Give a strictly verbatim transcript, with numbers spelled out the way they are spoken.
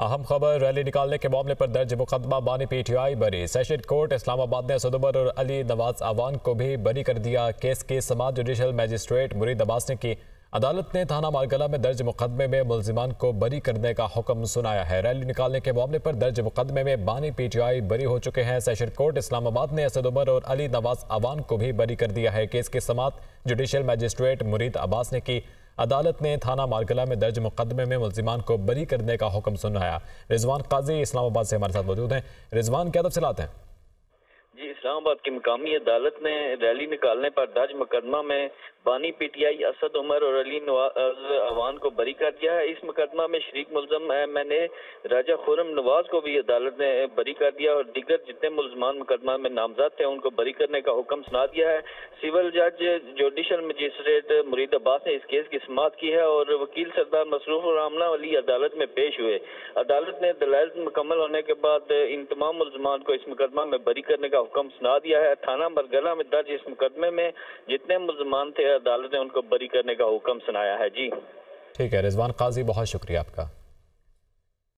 اہم خبر، ریلی نکالنے کے معاملے پر درج مقدمہ بانی پی ٹی آئی بری۔ سیشن کورٹ اسلام آباد نے اسد عمر اور علی نواز اعوان کو بھی بری کر دیا۔ کیس کی سماعت جوڈیشل میجسٹریٹ مرید عباس نے کی۔ عدالت نے تھانہ مارگلہ میں درج مقدمے میں ملزمان کو بری کرنے کا حکم سنایا ہے۔ ریلی نکالنے کے معاملے پر درج مقدمے میں بانی پی ٹی آئی بری ہو چکے ہیں۔ سیشن کورٹ اسلام آباد نے اسد عمر اور علی نواز اعوان کو بھی بری کر دیا ہے۔ کیس کی سماعت جوڈیشل میجسٹریٹ مرید عباس نے کی۔ عدالت نے تھانہ مارگلہ میں درج مقدمے میں ملزمان کو بری کرنے کا حکم سنایا۔ رضوان قاضی اسلام آباد سے ہمارے ساتھ موجود ہیں۔ رضوان، کیا تفصیلات ہیں؟ جی، اسلام آباد کی مقامی عدالت نے ریلی نکالنے پر درج مقدمہ میں بانی P T I Asad Umar اور علی نواز اعوان کو بری کر دیا ہے۔ اس مقدمہ میں شریک ملزم ایم این اے راجہ خرم نواز کو بھی عدالت نے بری کر دیا اور دیگر جتنے ملزمان مقدمہ میں نامزد تھے ان کو بری کرنے کا حکم سنا دیا ہے۔ سول جج جوڈیشل مجسٹریٹ مرید عباس نے اس کیس کی سماعت کی ہے اور وکیل سردار مصروف الرحمن علی عدالت میں پیش ہوئے۔ عدالت نے دلائل مکمل ہونے کے بعد ان تمام ملزمان کو اس مقدمہ میں بری کرنے کا حکم سنا دیا ہے۔ تھانہ مارگلہ میں درج اس مقدمے میں جتنے ملزمان تھے عدالت نے ان کو بری کرنے کا حکم سنایا ہے۔ جی ٹھیک ہے رضوان قاضی، بہت شکریہ آپ کا۔